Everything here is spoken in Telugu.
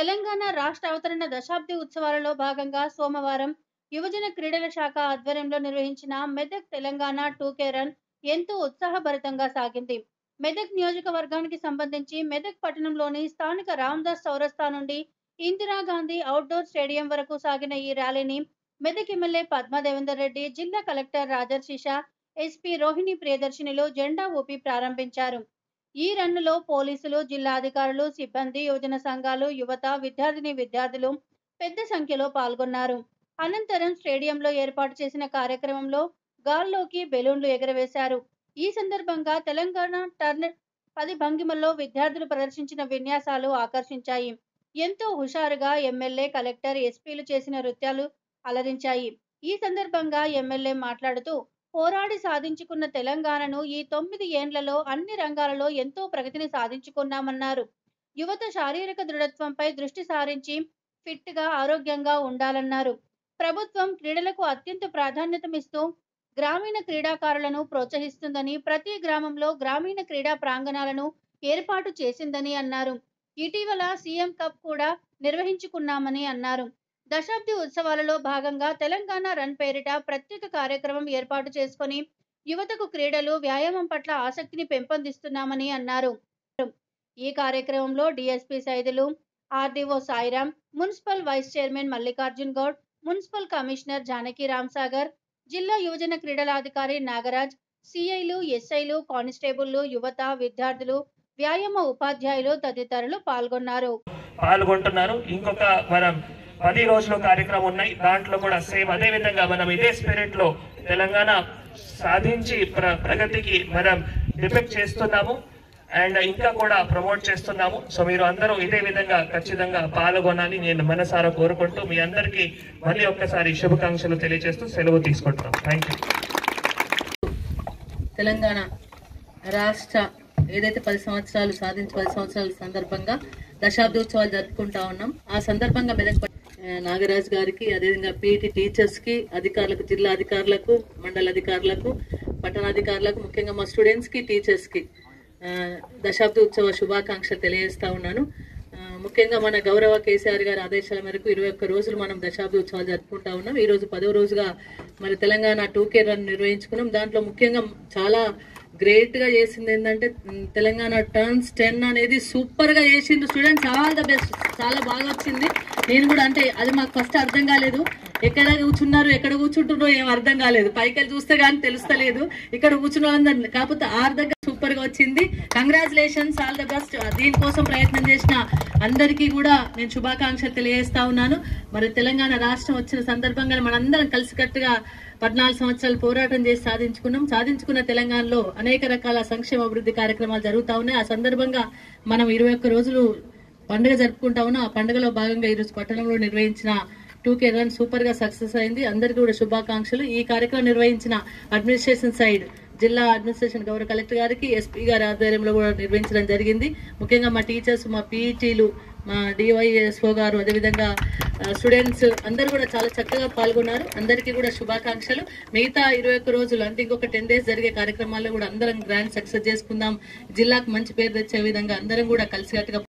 తెలంగాణ రాష్ట్ర అవతరణ దశాబ్ది ఉత్సవాలలో భాగంగా సోమవారం యువజన క్రీడల శాఖ ఆధ్వర్యంలో నిర్వహించిన మెదక్ తెలంగాణ 2K రన్ ఎంతో ఉత్సాహభరితంగా సాగింది. మెదక్ నియోజకవర్గానికి సంబంధించి మెదక్ పట్టణంలోని స్థానిక రామదాస్ చౌరస్తా నుండి ఇందిరాగాంధీ అవుట్డోర్ స్టేడియం వరకు సాగిన ఈ ర్యాలీని మెదక్ ఎమ్మెల్యే పద్మా దేవేందర్ రెడ్డి, జిల్లా కలెక్టర్ రాజర్షిషా, ఎస్పీ రోహిణి ప్రియదర్శినిలో జెండా ఊపి ప్రారంభించారు. ఈ రన్నులో పోలీసులు, జిల్లా అధికారులు, సిబ్బంది, యువజన సంఘాలు, యువత, విద్యార్థులు పెద్ద సంఖ్యలో పాల్గొన్నారు. అనంతరం స్టేడియంలో ఏర్పాటు చేసిన కార్యక్రమంలో గాల్లోకి బెలూన్లు ఎగరవేశారు. ఈ సందర్భంగా తెలంగాణ టర్న్ 10 భంగిమల్లో విద్యార్థులు ప్రదర్శించిన విన్యాసాలు ఆకర్షించాయి. ఎంతో హుషారుగా ఎమ్మెల్యే, కలెక్టర్, ఎస్పీలు చేసిన నృత్యాలు అలరించాయి. ఈ సందర్భంగా ఎమ్మెల్యే మాట్లాడుతూ, పోరాడి సాధించుకున్న తెలంగాణను ఈ 9 ఏండ్లలో అన్ని రంగాలలో ఎంతో ప్రగతిని సాధించుకున్నామన్నారు. యువత శారీరక దృఢత్వంపై దృష్టి సారించి ఫిట్గా, ఆరోగ్యంగా ఉండాలన్నారు. ప్రభుత్వం క్రీడలకు అత్యంత ప్రాధాన్యతమిస్తూ గ్రామీణ క్రీడాకారులను ప్రోత్సహిస్తుందని, ప్రతి గ్రామంలో గ్రామీణ క్రీడా ప్రాంగణాలను ఏర్పాటు చేసిందని అన్నారు. ఇటీవల సీఎం కప్ కూడా నిర్వహించుకున్నామని అన్నారు. దశాబ్ది ఉత్సవాలలో భాగంగా తెలంగాణ రన్ పేరిట ప్రత్యేక కార్యక్రమం ఏర్పాటు చేసుకొని యువతకు క్రీడలు, వ్యాయామం పట్ల ఆసక్తిని పెంపొందిస్తున్నామని అన్నారు. ఈ కార్యక్రమంలో DSP Saidulu, RDO Sairam, municipal vice chairman Mallikarjun Goud, municipal commissioner Janaki Ramsagar, జిల్లా యువజన క్రీడలాధికారి నాగరాజ్, సిఐలు, ఎస్ఐలు, కానిస్టేబుళ్లు, యువత, విద్యార్థులు, వ్యాయామ ఉపాధ్యాయులు తదితరులు పాల్గొంటున్నారు. ఇంకొక మనం 10 రోజుల కార్యక్రమం ఉన్నాయి. దాంట్లో కూడా సేమ్ అదే విధంగా మనం ఇదే స్పిరిట్ లో తెలంగాణ సాధించి ప్రగతికి మనం డిపెక్ట్ చేస్తున్నాము అండ్ ఇంకా కూడా ప్రమోట్ చేస్తున్నాము. సో మీరు అందరూ ఇదే విధంగా ఖచ్చితంగా పాల్గొనాలని నేను మనసారా కోరుకుంటూ మీ అందరికీ మళ్ళీ ఒక్కసారి శుభాకాంక్షలు తెలియజేస్తూ సెలవు తీసుకుంటున్నాం. Thank you. తెలంగాణ రాష్ట్ర ఏదైతే 10 సంవత్సరాలు సాధించి 10 సంవత్సరాల సందర్భంగా దశాబ్దోత్సవాలు జరుపుకుంటా ఉన్నాం. ఆ సందర్భంగా మెదక్ నాగరాజ్ గారికి, అదేవిధంగా పీఈటీ టీచర్స్ కి, అధికారులకు, జిల్లా అధికారులకు, మండల అధికారులకు, పట్టణాధికారులకు, ముఖ్యంగా మా స్టూడెంట్స్ కి, టీచర్స్ కి దశాబ్ద ఉత్సవ శుభాకాంక్షలు తెలియజేస్తా ఉన్నాను. ముఖ్యంగా మన గౌరవ కేసీఆర్ గారి ఆదేశాల మేరకు 21 రోజులు మనం దశాబ్ద ఉత్సవాలు జరుపుకుంటా ఉన్నాం. ఈ రోజు 10వ రోజుగా మరి తెలంగాణ 2K రన్ నిర్వహించుకున్నాం. దాంట్లో ముఖ్యంగా చాలా గ్రేట్ గా చేసింది ఏంటంటే తెలంగాణ టర్న్స్ 10 అనేది సూపర్ గా చేసింది స్టూడెంట్స్, ఆల్ ద బెస్ట్. చాలా బాగా వచ్చింది. నేను కూడా అంటే అది మాకు ఫస్ట్ అర్థం కాలేదు, ఎక్కడ కూర్చున్నారు, ఎక్కడ కూర్చుంటున్నారో ఏం అర్థం కాలేదు. పైకి చూస్తే గానీ తెలుస్తలేదు ఇక్కడ కూర్చున్న వాళ్ళందరినీ. కాకపోతే ఆర్ దగ్గర సూపర్ గా వచ్చింది. Congratulations, all the best. దీనికోసం ప్రయత్నం చేసిన అందరికీ కూడా నేను శుభాకాంక్షలు తెలియజేస్తా ఉన్నాను. మరి తెలంగాణ రాష్ట్రం వచ్చిన సందర్భంగా మనందరం కలిసికట్టుగా 14 సంవత్సరాలు పోరాటం చేసి సాధించుకున్నాం. సాధించుకున్న తెలంగాణలో అనేక రకాల సంక్షేమ అభివృద్ధి కార్యక్రమాలు జరుగుతా ఉన్నాయి. ఆ సందర్భంగా మనం 21 రోజులు పండుగ జరుపుకుంటా ఉన్నాం. ఆ పండుగలో భాగంగా ఈరోజు పట్టణంలో నిర్వహించిన 2K రన్ సూపర్ గా సక్సెస్ అయింది. అందరికీ కూడా శుభాకాంక్షలు. ఈ కార్యక్రమం నిర్వహించిన అడ్మినిస్ట్రేషన్ సైడ్, జిల్లా అడ్మినిస్ట్రేషన్ గౌరవ కలెక్టర్ గారికి, ఎస్పీ గారి ఆధ్వర్యంలో కూడా నిర్వహించడం జరిగింది. ముఖ్యంగా మా టీచర్స్, మా పీఈటీలు, మా డివైఎస్ఓ గారు, అదేవిధంగా స్టూడెంట్స్ అందరూ కూడా చాలా చక్కగా పాల్గొన్నారు. అందరికీ కూడా శుభాకాంక్షలు. మిగతా 21 రోజులు అంటే ఇంకొక 10 days జరిగే కార్యక్రమాల్లో కూడా అందరం గ్రాండ్ సక్సెస్ చేసుకుందాం. జిల్లాకు మంచి పేరు తెచ్చే విధంగా అందరం కూడా కలిసికట్టుగా